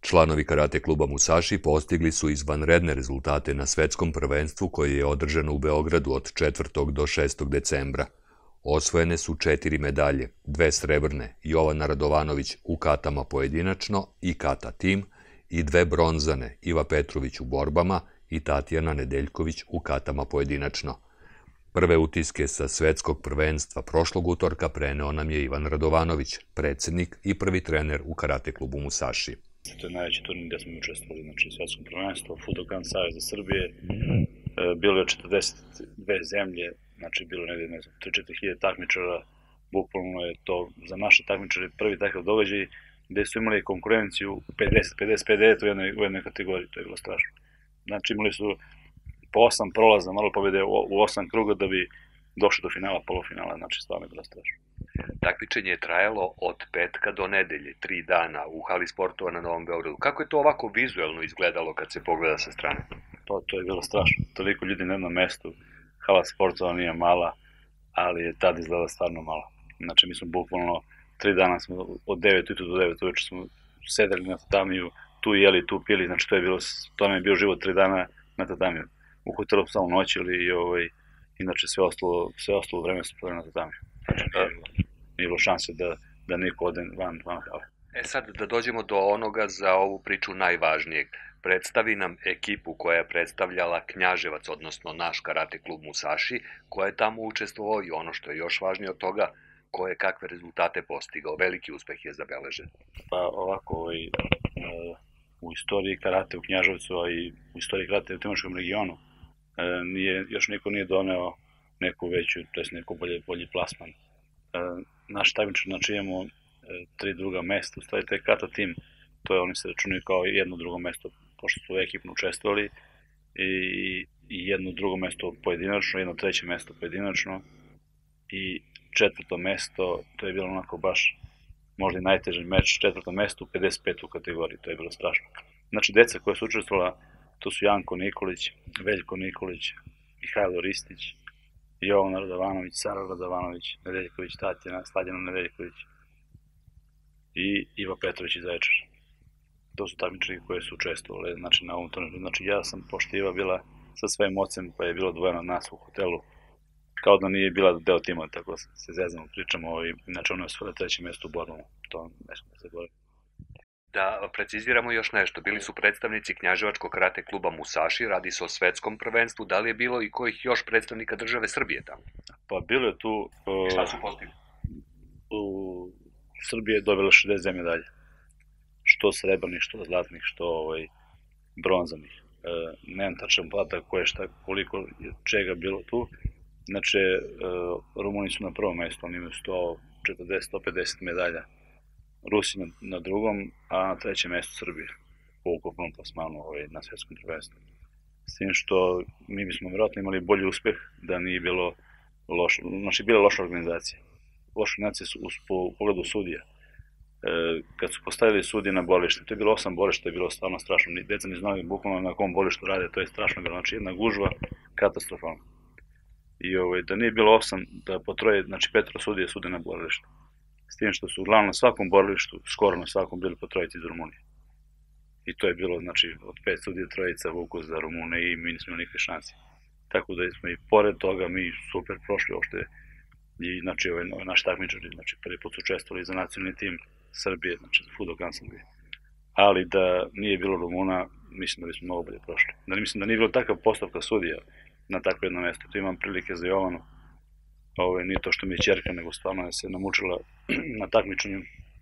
Članovi karate kluba Musashi postigli su izvanredne rezultate na svetskom prvenstvu koje je održano u Beogradu od 4. do 6. decembra. Osvojene su 4 medalje, 2 srebrne, Jovana Radovanović u katama pojedinačno i kata tim, i 2 bronzane, Iva Petrović u borbama i Tatjana Nedeljković u katama pojedinačno. Prve utiske sa svetskog prvenstva prošlog utorka preneo nam je Ivan Radovanović, predsednik i prvi trener u karate klubu Musashi. To je najveći turnir gde smo učestvovali, znači svetsko prvenstvo, Fudokan Saveza Srbije, bilo je 42 zemlje, znači bilo je negdje, 3-4 hiljade takmičara, bukvalno je to za naše takmičare prvi takav događaj gde su imali konkurenciju 50-50 u jednoj kategoriji, to je bilo strašno. Znači imali su po 8 prolaza, malo pobjede u 8 kruga da bi došli do finala, polufinala, znači stvarno je bilo strašno. Takmičenje je trajalo od petka do nedelje, 3 dana u hali sportova na Novom Beogradu. Kako je to ovako vizuelno izgledalo kad se pogleda sa strane? Pa to je bilo strašno. Toliko ljudi na jednom mestu, hala sportova nije mala, ali je tad izgledala stvarno mala. Znači mi smo bukvalno 3 dana smo od 9 ujutru do 9 uveče smo sedeli na tatamiju, tu jeli, tu pili, znači to nam je bio život 3 dana na tatamiju. U hotelu samo noćili i inače sve ostalo vreme smo proveli na tatamiju. Nije bilo šanse da niko ode van hale. Sad da dođemo do onoga za ovu priču najvažnijeg. Predstavi nam ekipu koja je predstavljala Knjaževac, odnosno naš karate klub Musashi, koja je tamo učestvovao i ono što je još važnije od toga, ko je kakve rezultate postigao. Veliki uspeh je zabeležen. Pa ovako, u istoriji karate u Knjaževcu, a i u istoriji karate u Timočkom regionu, još niko nije doneo neku veću, to je neko bolji plasman. Naš takmičar, znači imamo 3 druga mesta, u stvari taj kata tim, to je, oni se računaju kao jedno drugo mesto, pošto su ekipno učestvovali, i jedno drugo mesto pojedinačno, jedno treće mesto pojedinačno, i 4. mesto, to je bilo onako baš možda i najteži meč, 4. mesto u 55. kategoriji, to je bilo strašno. Znači, deca koja su učestvovala, to su Janko Nikolić, Veljko Nikolić, Mihajlo Ristić, Jovana Radovanović, Sara Radovanović, Nedeljković Tatjana, Slađana Nedeljković i Iva Petrović iz Zaječara. To su takmičari koje su učestvovali, znači na ovom turniru. Znači ja sam, pošto Iva bila sa svojim ocem, pa je bilo dvojeno od nas u hotelu, kao da nije bila deo tima, tako se zezamo, pričamo, znači ona je osvojila 3. mesto u borbama, to ne smo da se govorim. Da preciziramo još nešto, bili su predstavnici Knjaževačkog karate kluba Musashi, radi se o svetskom prvenstvu, da li je bilo i kojih još predstavnika države Srbije tamo? Pa bilo je tu... Šta su postigli? U Srbiji je dobila 60 medalja, što srebrnih, što zlatnih, što bronzanih. Nemam tačan podatak koliko čega bilo tu. Znači, Rumuni su na prvom mestu, oni imaju 140-150 medalja. Rusi na drugom, a na 3. mestu Srbije po ukupnom plasmanu na svetskom prvenstvu. S tim što mi bismo vjerojatno imali bolji uspeh da nije bilo loše, znači bila loša organizacija. Loša organizacija su po pogledu sudija. Kad su postavili sudije na borište, to je bilo 8 borišta, to je bilo stvarno strašno. Deca ne znali bukvalno na kom borištu rade, to je strašno bilo. Znači jedna gužva, katastrofalna. I da nije bilo 8, da po 3, znači 5 sudije sude na borištu. S tim što su uglavnom na svakom borilištu, skoro na svakom, bili po 3 iz Rumunije. I to je bilo, znači, od 5 sudija 3 vuku za Rumune i mi nismo imali nikakve šanse. Tako da smo i pored toga mi super prošli uopšte. I znači, naši takmičari, znači, prvi put su učestvovali za nacionalni tim Srbije, znači za Fudokan Srbije. Ali da nije bilo Rumuna, mislim da bismo mnogo bolje prošli. Mislim da nije bilo takav postavka sudija na takvo jedno mesto. Tu imam prilike za Jovanu. Nije to što mi je ćerka, nego stvarno je se namučila na takmičenju.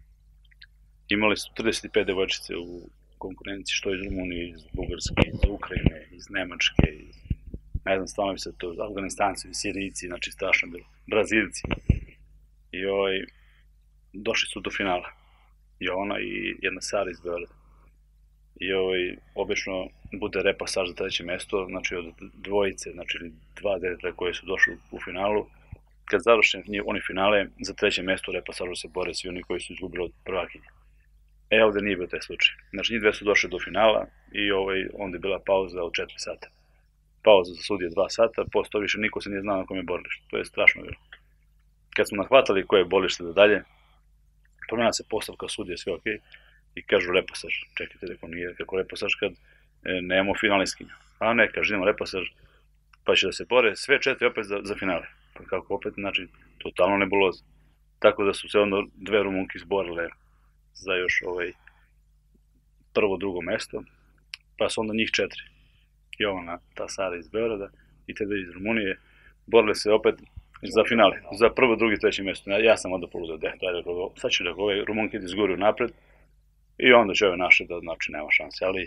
Imali su 35 devojčice u konkurenciji, što iz Rumunije, iz Bugarske, iz Ukrajine, iz Nemačke, ne znam, stvarno bi se to, Afganistanci, Sirijci, znači strašno bilo, Brazilci. I došli su do finala. I ona i jedna Sara iz Beograda. I obično bude repasaž za 3. mesto, znači od dvojice, znači 2 dete koje su došli u finalu. Kad završe oni finale, za 3. mesto u repasažu se bore svi oni koji su izgubili od prvakinje. Ovde nije bio taj slučaj. Znači, njih dve su došli do finala i onda je bila pauza od 4 sata. Pauza za sudije 2 sata, posle to više niko se nije znao na kom je borilište. To je strašno bilo. Kad smo nahvatali koje je borilište da dalje, promenila se postavka sudije, sve okej. I kažu repasaž. Čekajte, rekao nije kako repasaž kad nemamo finaliskinju. A ne, kaže idemo repasaž, pa će da se bore sve 4 opet za finale. Pa kako opet, znači, totalno nebuloza. Tako da su se onda 2 Rumunke izborile za još prvo, drugo mesto, pa su onda njih 4. Jovana, ta Sara iz Beograda i te 2 iz Rumunije, borile se opet za finale, za prvo, drugi, treće mesto. Ja sam onda poludeo, sad ću da ove Rumunke izguraju napred i onda će ove naše da, znači, nema šanse, ali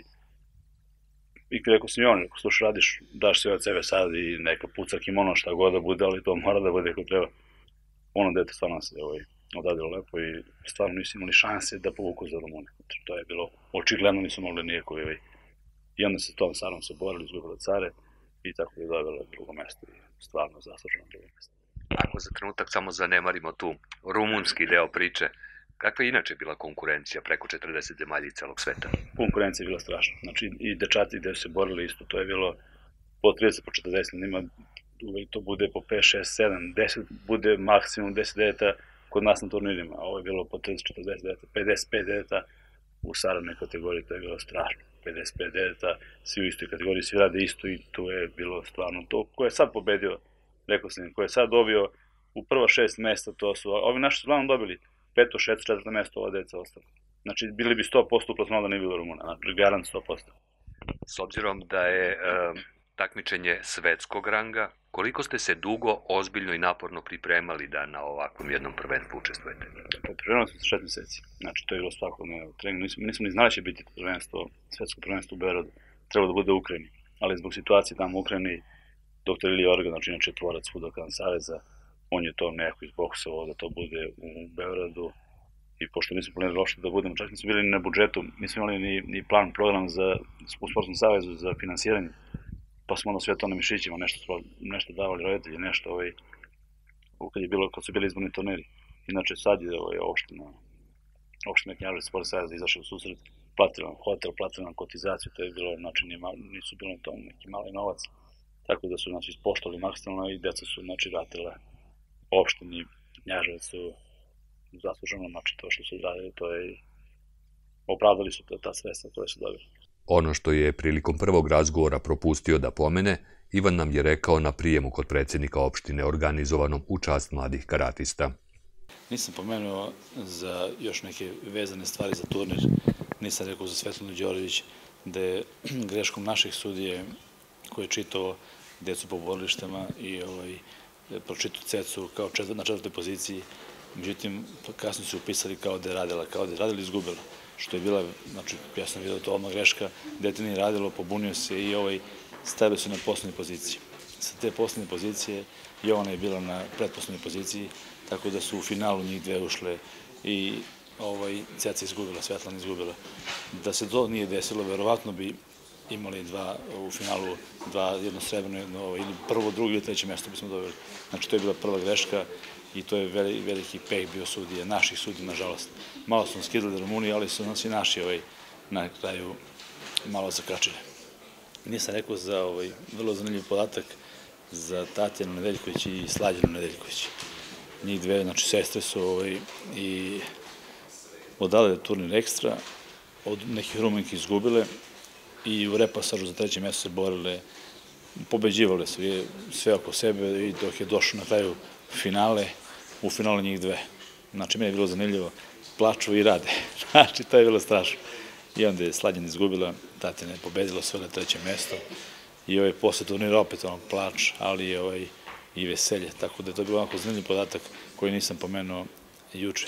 i rekao sam i on, rekao, slušaj, radiš, daš sve od sebe sad i neka puca kimono, šta god da bude, ali to mora da bude kako treba. Ono dete stvarno se odradilo lepo i stvarno nisu imali šanse da povuku za Rumune. Znači, to je bilo, očigledno nisu mogli nijeko. I onda se tom Sarom se borili, izgubili Care i tako je dobilo drugo mesto i stvarno zasluženo drugo mesto. Ako za trenutak samo zanemarimo tu rumunski deo priče, kakva je inače bila konkurencija preko 40 zemalja i celog sveta? Konkurencija je bila strašna. Znači i dečati gde su se borili isto, to je bilo po 30, po 40, nema, uvek to bude po 5, 6, 7, 10, bude maksimum 10 dedeta kod nas na turnirima, a ovo je bilo po 30, 40 dedeta, 55 dedeta u saradnoj kategoriji, to je bilo strašno. 55 dedeta, svi u istoj kategoriji, svi rade isto i to je bilo stvarno to. Ko je sad pobedio, rekao sam im, ko je sad dobio u prva 6 mesta, to su, ovi naši su uglavnom dobili 5, 6, 4 mesto, ova deca ostala. Znači, bili bi 100% plasmano da nije bilo Rumuna, znači, garant 100%. S obzirom da je takmičenje svetskog ranga, koliko ste se dugo, ozbiljno i naporno pripremali da na ovakvom jednom prvenstvu učestvujete? Pa pripremali smo se 6 meseci. Znači, to je bilo svakodnevno trening. Nismo ni znali da će biti prvenstvo, svetsko prvenstvo u Beogradu. Trebalo da bude u Ukrajini. Ali zbog situacije tamo u Ukrajini, dr. Ilija Organ, znači inače tvorac Fudbalskog saveza, on je to nekako izboksovao da to bude u Beogradu. I pošto nismo planirali uopšte da budemo, čak nismo bili ni na budžetu, nismo imali ni plan, program u Sportskom savezu za finansiranje, pa smo onda sve to na mišićima, nešto davali roditelji, nešto, kad su bili izborni turniri. Inače sad je opština Knjaževac Sport savez izašao u susret, platila hotel, platila nam kotizaciju, to je bilo, znači nisu bilo na tom neki mali novac, tako da su znači ispoštovali maksimalno i deca su znači vratila opštini Knjaževac su zasluženo, znači to što su odradili, to je opravdali su ta sredstva koje su dobili. Ono što je prilikom prvog razgovora propustio da pomene, Ivan nam je rekao na prijemu kod predsjednika opštine organizovanom u čast mladih karatista. Nisam pomenuo za još neke vezane stvari za turnir, nisam rekao za Svetlanu Đorđević da je greškom naših sudije koji je čitao decu po borilištama i pročitao Cecu kao na 4. poziciji, međutim kasno su upisali kao da je radila i izgubila, što je bila, znači ja sam vidio to odmah greška, dete nije radilo, pobunio se i stavili su na poslednje pozicije. Sa te poslednje pozicije Jovana je bila na pretposlednjoj poziciji, tako da su u finalu njih 2 ušle i Ceca izgubila, Svetlana izgubila. Da se to nije desilo, verovatno bi imali u finalu jedno srebrno, ili prvo, drugo ili treće mesto bismo dobili. Znači to je bila prva greška i to je veliki peh bio sudije, naših sudija, nažalost. Malo smo skidali Rumuniji, ali su nas i naši na kraju malo zakačili. Nisam rekao za vrlo zanimljiv podatak za Tatjanu Nedeljković i Slađanu Nedeljković. Njih 2, znači sestre su i odale turnir ekstra, od nekih Rumunki izgubile i u repasažu za 3. mesto se borile, pobeđivale su sve oko sebe i dok je došlo na kraju finale, u finalu njih 2. Znači, meni je bilo zanimljivo, plaču i rade. Znači, to je bilo strašno. I onda je Slađana izgubila, Tatjana je pobedila sve na 3. mesto i posle turnira opet plač, ali i veselje. Tako da je to bilo onako zanimljiv podatak koji nisam pomenuo juče.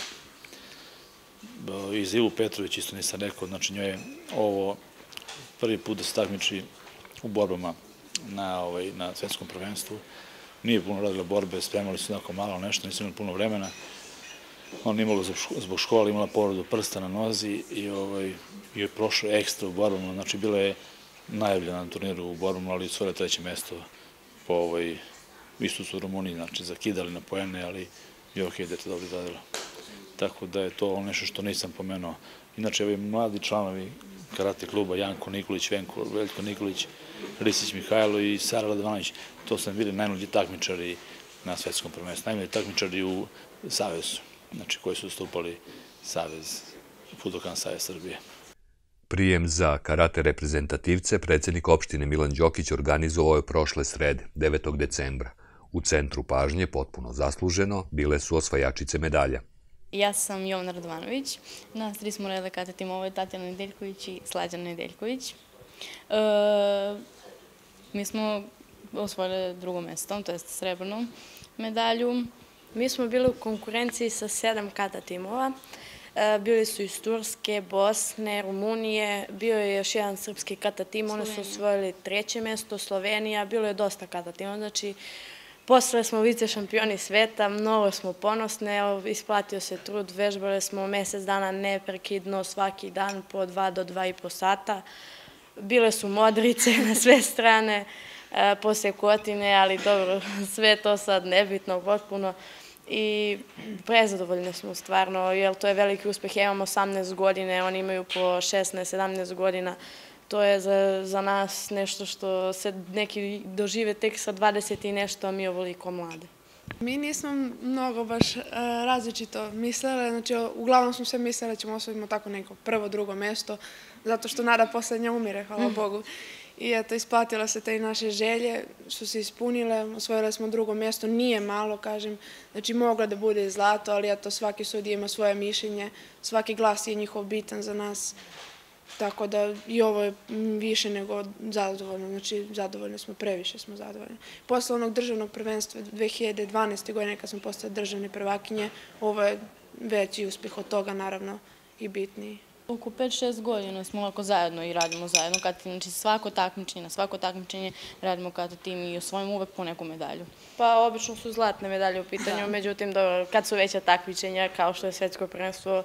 I za Ivu Petrović isto nisam rekao, znači njoj je ovo prvi put da se takmiči u borbama na svetskom prvenstvu. Nije puno radila borbe, spremali su onako malo nešto, nisu imali puno vremena. Ona imala zbog škole, imala povredu prsta na nozi i je prošlo ekstra u borbama, znači bila je najavljena na turniru u borbama, ali svoje 3. mesto po isto su Rumuniji, znači zakidali na poene, ali je okej da je to dobro zadela. Tako da je to nešto što nisam pomenuo. Inače, ovi mladi članovi karate kluba, Janko Nikolić, Veljko Nikolić, Risić Mihajlo i Sara Radovanović, to sam bili najmlađi takmičari na svetskom prvenstvu, najmlađi takmičari u Savezu, znači koji su ustupali Savez Budokan Savez Srbije. Prijem za karate reprezentativce predsjednik opštine Milan Đokić organizovao je prošle srede, 9. decembra. U centru pažnje, potpuno zasluženo, bile su osvajačice medalja. Ja sam Jovana Radovanović. Nas tri smo redali kata timove Tatjana Nedeljković i Slađana Nedeljković. Mi smo osvojili drugo mesto, to je srebrnu medalju. Mi smo bili u konkurenciji sa 7 kata timova. Bili su iz Turske, Bosne, Rumunije, bio je još jedan srpski kata tim, oni su osvojili 3. mesto, Slovenija, bilo je dosta kata timova, znači postali smo vice šampioni sveta, mnogo smo ponosne, isplatio se trud, vežbali smo mesec dana neprekidno, svaki dan po 2 do 2,5 sata. Bile su modrice na sve strane, posle Kotine, ali dobro, sve to sad nebitno potpuno. I prezadovoljni smo stvarno, jer to je veliki uspeh. Ja imam 18 godine, oni imaju po 16-17 godina. To je za nas nešto što se neki dožive tek sa 20 i nešto, a mi ovoliko mlade. Mi nismo mnogo baš različito mislili, znači uglavnom smo sve mislili da ćemo osvojiti tako neko prvo, drugo mesto, zato što nada poslednja umire, hvala Bogu. I eto, isplatila se te naše želje, su se ispunile, osvojili smo drugo mjesto, nije malo, kažem, znači mogla da bude zlato, ali eto, svaki sudija ima svoje mišljenje, svaki glas je njihov bitan za nas, tako da i ovo je više nego zadovoljno, znači zadovoljni smo, previše smo zadovoljni. Posle onog državnog prvenstva 2012. godine kad smo postali državne prvakinje, ovo je veći uspjeh od toga, naravno, i bitniji. Oko 5-6 godina smo ovako zajedno i radimo zajedno, znači svako takmičenje radimo kata tim i osvojimo uvek po neku medalju. Pa obično su zlatne medalje u pitanju, međutim kad su veća takmičenja kao što je svetsko prvenstvo,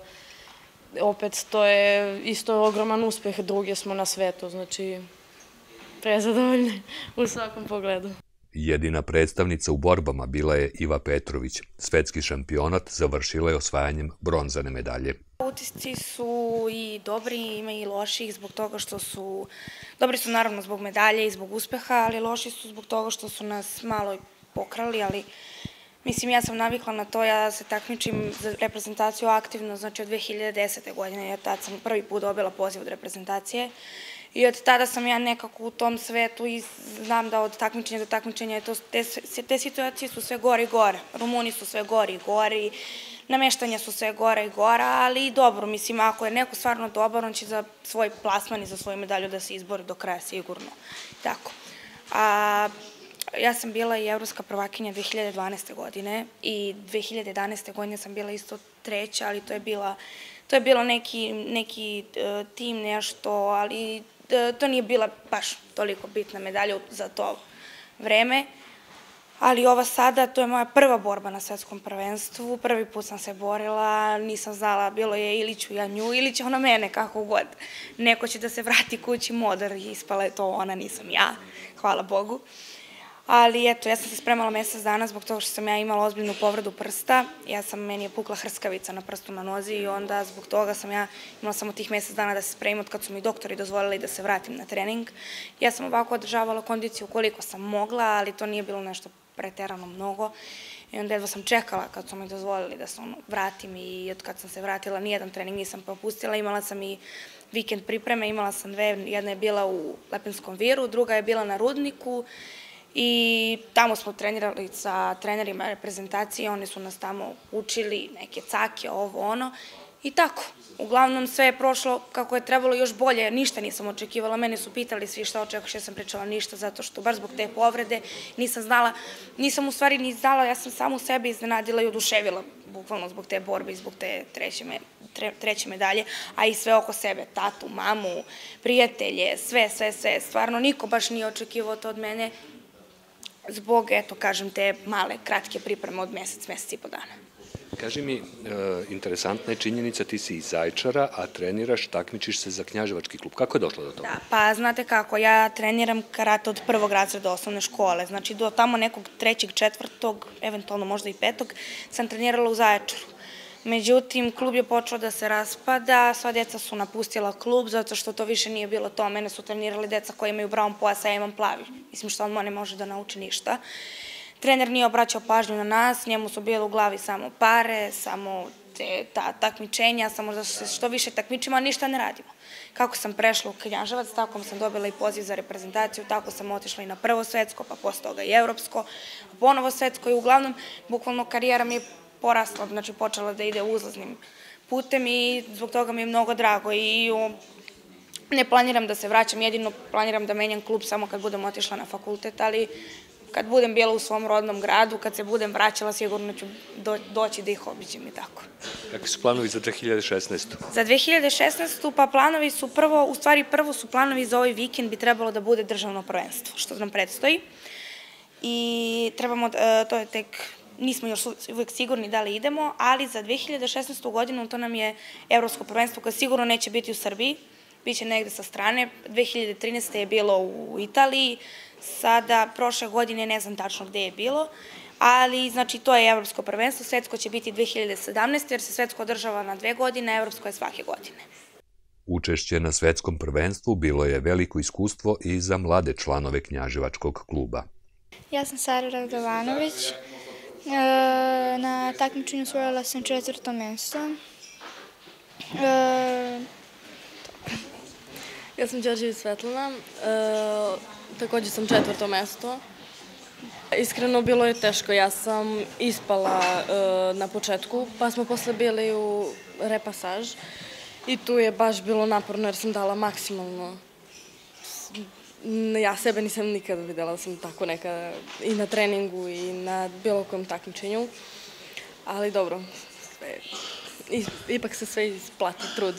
opet to je isto ogroman uspeh, druge smo na svetu, znači prezadovoljni u svakom pogledu. Jedina predstavnica u borbama bila je Iva Petrović. Svetski šampionat završila je osvajanjem bronzane medalje. Utisci su i dobri, ima i loših zbog toga što su, dobri su naravno zbog medalje i zbog uspeha, ali loši su zbog toga što su nas malo pokrali, ali mislim ja sam navikla na to, ja se takmičim za reprezentaciju aktivno, znači od 2010. godine, ja tad sam prvi put dobila poziv od reprezentacije i od tada sam ja nekako u tom svetu i znam da od takmičenja do takmičenja te situacije su sve gore i gore, Rumuni su sve gori i gori, nameštanja su sve gora i gora, ali dobro, mislim, ako je neko stvarno dobar, on će za svoj plasman i za svoju medalju da se izbori do kraja, sigurno. Tako. Ja sam bila i evropska prvakinja 2012. godine i 2011. godine sam bila isto treća, ali to je bilo neki tim, nešto, ali to nije bila baš toliko bitna medalja za to vreme. Ali ova sada, to je moja prva borba na svetskom prvenstvu, prvi put sam se borila, nisam znala, bilo je ili ću ja nju, ili će ona mene, kako god. Neko će da se vrati kući modar i ispala je to ona, nisam ja, hvala Bogu. Ali eto, ja sam se spremala mesec dana zbog toga što sam ja imala ozbiljnu povredu prsta, meni je pukla hrskavica na prstu na nozi i onda zbog toga sam ja imala samo tih mesec dana da se spremim od kad su mi doktori dozvolili da se vratim na trening. Ja sam ovako održavala kondiciju koliko sam mogla, ali to nije bilo nešto preterano mnogo i onda jedva sam čekala kad su mi dozvolili da se vratim i od kad sam se vratila nijedan trening nisam propustila, imala sam i vikend pripreme, imala sam dve, jedna je bila u Lepenskom Viru, druga je bila na Rudniku i tamo smo trenirali sa trenerima reprezentacije, oni su nas tamo učili neke cake, ovo ono i tako. Uglavnom sve je prošlo kako je trebalo još bolje, ništa nisam očekivala, mene su pitali svi šta očekuješ, ja sam pričala ništa zato što baš zbog te povrede nisam u stvari ni znala, ja sam samo sebe iznenadila i oduševila bukvalno zbog te borbe i zbog te treće medalje, a i sve oko sebe, tatu, mamu, prijatelje, sve, stvarno niko baš nije očekivao to od mene zbog, eto, kažem, te male, kratke pripreme od mesec i po dana. Kaži mi, interesantna je činjenica, ti si iz Zaječara, a treniraš, takmičiš se za Knjaževački klub. Kako je došlo do toga? Da, pa znate kako, ja treniram karate od 1. razreda osnovne škole, znači do tamo nekog 3., 4., eventualno možda i 5. sam trenirala u Zaječaru. Međutim, klub je počeo da se raspada, sva djeca su napustila klub zato što to više nije bilo to. Mene su trenirali djeca koji imaju brown pojas, a ja imam plavi. Mislim što on ne može da nauči ništa. Trener nije obraćao pažnju na nas, njemu su bile u glavi samo pare, samo ta takmičenja, samo da se što više takmičimo, a ništa ne radimo. Kako sam prešla u Knjaževac, tako sam dobila i poziv za reprezentaciju, tako sam otišla i na prvo svetsko, pa posle toga i evropsko, ponovo svetsko i uglavnom, bukvalno karijera mi je porasla, znači počela da ide uzlaznim putem i zbog toga mi je mnogo drago i ne planiram da se vraćam, jedino planiram da menjam klub samo kad budem otišla na fakultet, ali kad budem bila u svom rodnom gradu, kad se budem vraćala, sigurno ću doći da ih obiđem i tako. Kakvi su planovi za 2016. Za 2016. pa planovi su prvo su planovi za ovaj vikend bi trebalo da bude državno prvenstvo, što nam predstoji. I trebamo, to je tek, nismo još uvijek sigurni da li idemo, ali za 2016. godinu to nam je evropsko prvenstvo koje sigurno neće biti u Srbiji, biće negde sa strane. 2013. je bilo u Italiji, sada prošle godine ne znam tačno gde je bilo, ali znači to je evropsko prvenstvo, svetsko će biti 2017. jer se svetsko održava na 2 godine, a evropsko je svake godine. Učešće na svetskom prvenstvu bilo je veliko iskustvo i za mlade članove Knjaževačkog kluba. Ja sam Sara Radovanović. Na takmičenju osvojila sam 4. mesto. Ja sam Đorđević Svetlana, takođe sam 4. mesto. Iskreno bilo je teško, ja sam ispala na početku, pa smo posle bili u repasaž i tu je baš bilo naporno jer sam dala maksimalno. Ja sebe nisam nikada videla da sam tako nekada i na treningu i na bilo kojem takmičenju, ali dobro, ipak se sve isplati trud.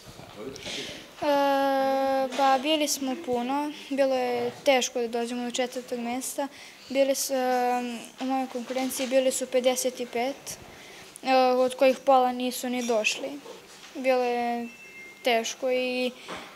Pa bili smo puno, bilo je teško da dođemo do 4. mesta. U mojoj konkurenciji bili su 55, od kojih pola nisu ni došli. Bilo je teško i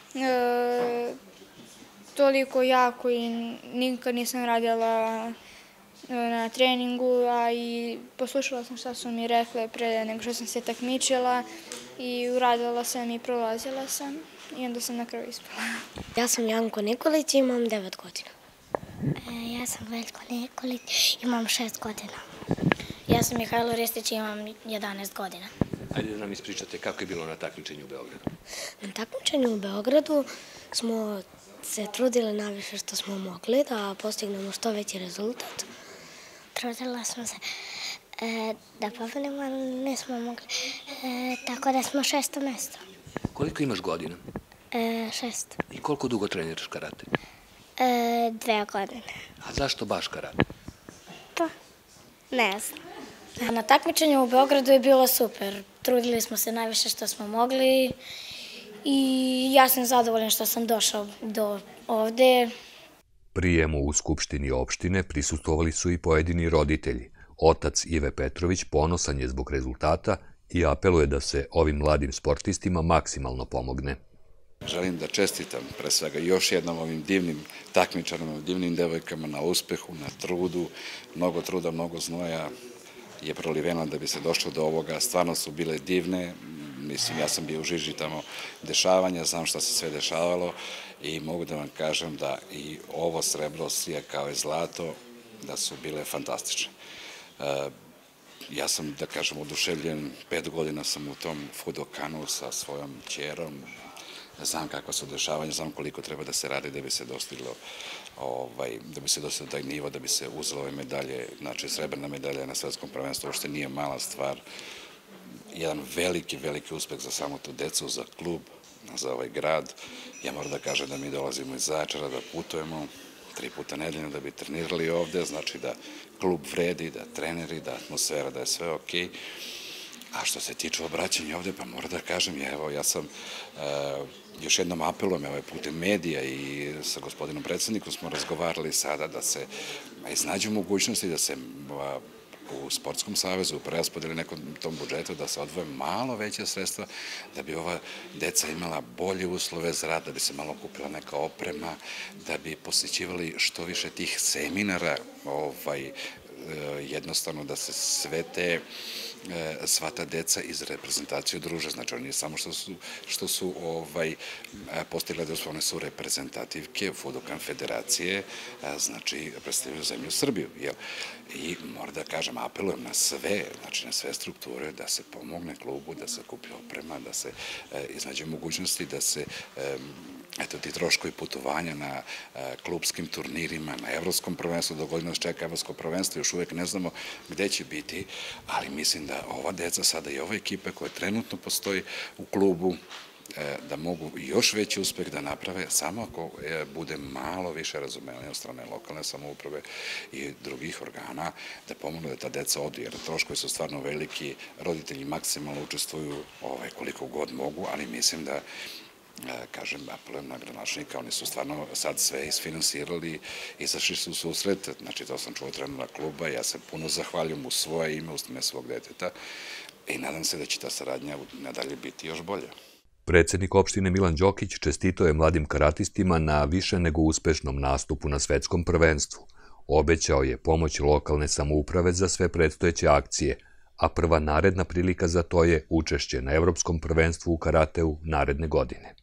toliko jako i nikad nisam radila na treningu, a i poslušala sam šta su mi rekle pre nego što sam se takmičila i uradila sam i prolazila sam i onda sam na kraju ispala. Ja sam Janko Nikolić i imam 9 godina. Ja sam Veljko Nikolić, imam 6 godina. Ja sam Mihajlo Ristić i imam 11 godina. Ajde da nam ispričate kako je bilo na takmičenju u Beogradu. Na takmičenju u Beogradu smo se trudili najviše što smo mogli da postignemo što veći rezultat. Trudila smo se da pobedimo, ali nismo mogli, tako da smo 6. mesto. Koliko imaš godina? 6. I koliko dugo treniraš karate? 2 godine. A zašto baš karate? Pa, ne znam. Na takmičenju u Beogradu je bilo super. Trudili smo se najviše što smo mogli i ja sam zadovoljan što sam došao do ovde. Prijemu u Skupštini opštine prisustvovali su i pojedini roditelji. Otac Ive Petrović ponosan je zbog rezultata i apeluje da se ovim mladim sportistima maksimalno pomogne. Želim da čestitam pre svega još jednom ovim divnim takmičarima, divnim devojkama na uspehu, na trudu. Mnogo truda, mnogo znoja je proliveno da bi se došlo do ovoga. Stvarno su bile divne. Mislim, ja sam bio u žiži tamo dešavanja, znam šta se sve dešavalo i mogu da vam kažem da i ovo srebro slije kao i zlato, da su bile fantastične. Ja sam, da kažem, oduševljen, 5 godina sam u tom Fudokanu sa svojom ćerom, znam kakva su dešavanja, znam koliko treba da se radi da bi se dostiglo taj nivo, da bi se uzelo ove medalje, znači srebrna medalja na svetskom prvenstvu, uopšte nije mala stvar, jedan veliki, veliki uspeh za samo tu decu, za klub, za ovaj grad. Ja moram da kažem da mi dolazimo iz Zaječara, da putujemo 3 puta nedeljno da bi trenirali ovde, znači da klub vredi, da treneri, da atmosfera, da je sve okej. A što se tiče obraćanja ovde, pa moram da kažem, evo, ja sam još jednom apelujem, evo je putem medija i sa gospodinom predsjednikom smo razgovarali sada da se iznađu mogućnosti da se u Sportskom savezu, u preraspodeli nekom tom budžetu, da se odvoje malo veće sredstva, da bi ova deca imala bolje uslove za rad, da bi se malo kupila neka oprema, da bi posjećivali što više tih seminara, jednostavno da se sve te sva ta deca iz reprezentacije druže. Znači, oni nije samo što su postigli da one su reprezentativke Fudbalske federacije, znači, predstavljaju zemlju Srbiju. I moram da kažem, apelujem na sve, znači na sve strukture, da se pomogne klubu, da se kupi oprema, da se iznađe mogućnosti, da se eto, ti troškovi putovanja na klubskim turnirima, na evropskom prvenstvu, dok god nas čeka evropsko prvenstvo, još uvek ne znamo gde će biti, ali mislim da ova deca sada i ove ekipe koje trenutno postoji u klubu, da mogu još veći uspeh da naprave, samo ako bude malo više razumevanja od strane lokalne samouprave i drugih organa, da pomognu da ta deca odu, jer troškovi su stvarno veliki, roditelji maksimalno učestvuju koliko god mogu, ali mislim da kažem, apelujem na gradonačelnika, oni su stvarno sad sve isfinansirali, izašli su u susret, znači to sam čuo trenera kluba, ja se puno zahvaljujem u svoje ime, u ime svog deteta i nadam se da će ta saradnja nadalje biti još bolja. Predsednik opštine Milan Đokić čestitao je mladim karatistima na više nego uspešnom nastupu na svetskom prvenstvu. Obećao je pomoć lokalne samouprave za sve predstojeće akcije, a prva naredna prilika za to je učešće na Evropskom prvenstvu u karateu naredne godine.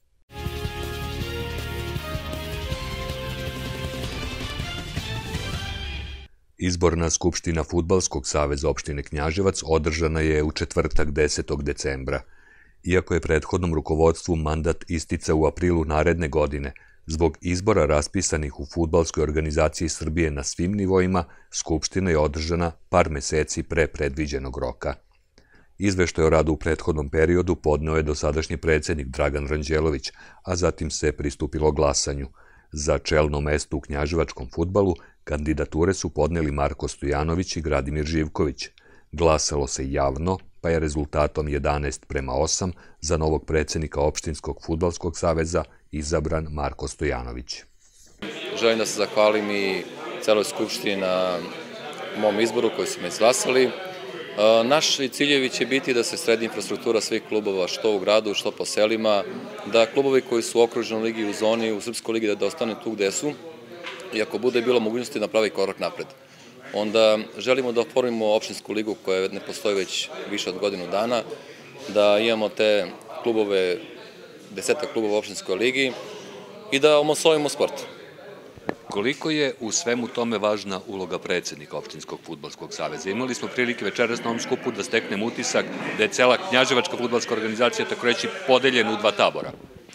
Izborna skupština Fudbalskog saveza opštine Knjaževac održana je u četvrtak 10. decembra. Iako je prethodnom rukovodstvu mandat isticao u aprilu naredne godine, zbog izbora raspisanih u Fudbalskoj organizaciji Srbije na svim nivoima, skupština je održana par meseci pre predviđenog roka. Izveštaj o radu u prethodnom periodu podneo je dosadašnji predsednik Dragan Ranđelović, a zatim se pristupilo glasanju. Za čelno mesto u knjaževačkom fudbalu kandidature su podneli Marko Stojanović i Gradimir Živković. Glasalo se javno, pa je rezultatom 11:8 za novog predsednika opštinskog fudbalskog saveza izabran Marko Stojanović. Želim da se zahvalim i celoj skupštini na mom izboru koji su me izglasali. Naši ciljevi će biti da se sredi infrastruktura svih klubova, što u gradu, što po selima, da klubovi koji su u okruženoj ligi, u zoni, u Srpskoj ligi, da ostane tu gde su i ako bude bilo mogućnosti da napravi korak napred. Onda želimo da oformimo opštinsku ligu koja ne postoji već više od godinu dana, da imamo te klubove, 10 klubova u opštinskoj ligi i da omosovimo sport. Koliko je u svemu tome važna uloga predsednika opštinskog fudbalskog saveza? Imali smo prilike večeras na ovom skupu da steknem utisak da je cela knjaževačka fudbalska organizacija, tako reći, podeljena u dva tabora.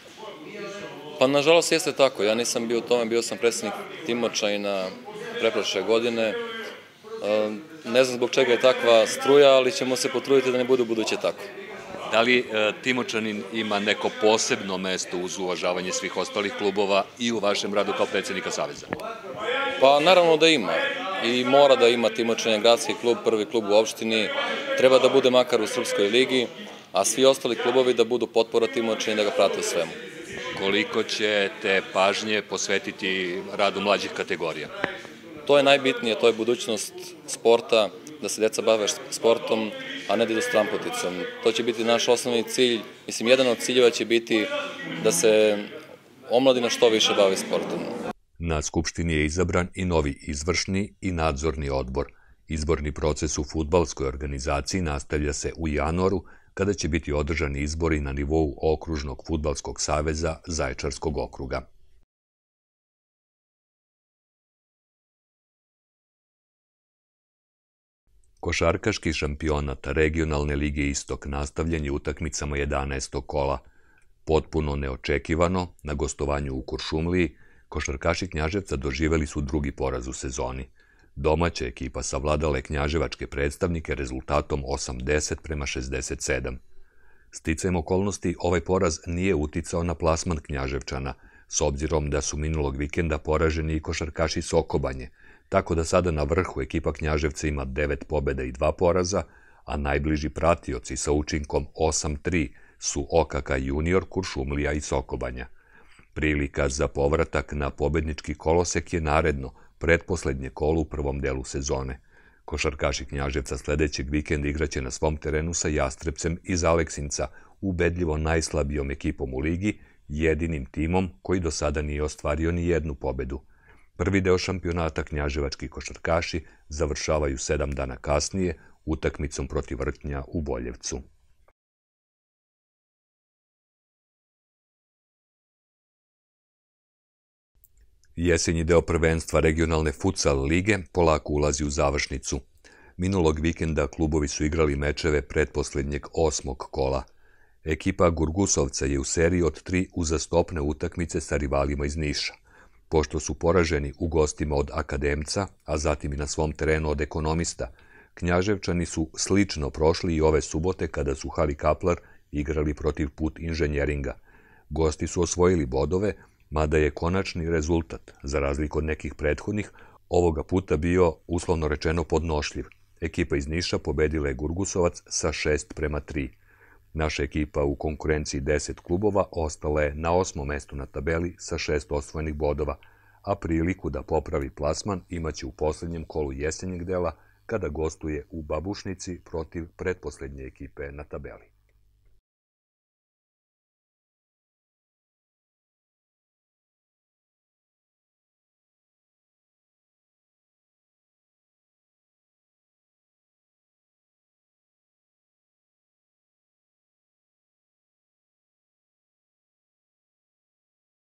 Pa, nažalost, jeste tako. Ja nisam bio u tome, bio sam predsednik Timočajina pretprošle godine. Ne znam zbog čega je takva struja, ali ćemo se potruditi da ne bude u buduće tako. Da li Timočanin ima neko posebno mesto uz uvažavanje svih ostalih klubova i u vašem radu kao predsednika saveza? Pa naravno da ima i mora da ima Timočanin, gradski klub, prvi klub u opštini, treba da bude makar u Srpskoj ligi, a svi ostali klubovi da budu potpora Timočanin da ga prate u svemu. Koliko ćete pažnje posvetiti radu mlađih kategorija? To je najbitnije, to je budućnost sporta, da se deca bave sportom, a ne da idu stramputicom. To će biti naš osnovni cilj. Mislim, jedan od ciljeva će biti da se omladina što više bavi sportom. Na skupštini je izabran i novi izvršni i nadzorni odbor. Izborni proces u fudbalskoj organizaciji nastavlja se u januaru, kada će biti održani izbori na nivou Okružnog fudbalskog saveza Zaječarskog okruga. Košarkaški šampionat regionalne lige Istok nastavljen je utakmicama 11. kola. Potpuno neočekivano, na gostovanju u Kuršumliji, košarkaši Knjaževca doživeli su drugi poraz u sezoni. Domaća ekipa savladala je knjaževačke predstavnike rezultatom 80:67. Sticajem okolnosti, ovaj poraz nije uticao na plasman Knjaževčana, s obzirom da su minulog vikenda poraženi i košarkaši Sokobanje, tako da sada na vrhu ekipa Knjaževca ima 9 pobjeda i 2 poraza, a najbliži pratioci sa učinkom 8-3 su OKK Junior, Kuršumlija i Sokobanja. Prilika za povratak na pobednički kolosek je naredno, pretposlednje kolo u prvom delu sezone. Košarkaši Knjaževca sledećeg vikenda igraće na svom terenu sa Jastrebcem iz Aleksinca, ubedljivo najslabijom ekipom u ligi, jedinim timom koji do sada nije ostvario ni jednu pobedu. Prvi deo šampionata knjaževački košarkaši završavaju 7 dana kasnije utakmicom protiv Vrtnja u Boljevcu. Jesenji deo prvenstva regionalne futsal lige polako ulazi u završnicu. Minulog vikenda klubovi su igrali mečeve pretposlednjeg 8. kola. Ekipa Gurgusovca je u seriji od 3 uzastopne utakmice sa rivalima iz Niša. Pošto su poraženi u gostima od Akademca, a zatim i na svom terenu od Ekonomista, Knjaževčani su slično prošli i ove subote kada su Hali Kaplar igrali protiv Put inženjeringa. Gosti su osvojili bodove, mada je konačni rezultat, za razliku od nekih prethodnih, ovoga puta bio, uslovno rečeno, podnošljiv. Ekipa iz Niša pobedila je Gurgusovac sa 6:3. Naša ekipa u konkurenciji 10 klubova ostala je na 8. mestu na tabeli sa 6 osvojenih bodova, a priliku da popravi plasman imaće u poslednjem kolu jesenjeg dela kada gostuje u Babušnici protiv pretposlednje ekipe na tabeli.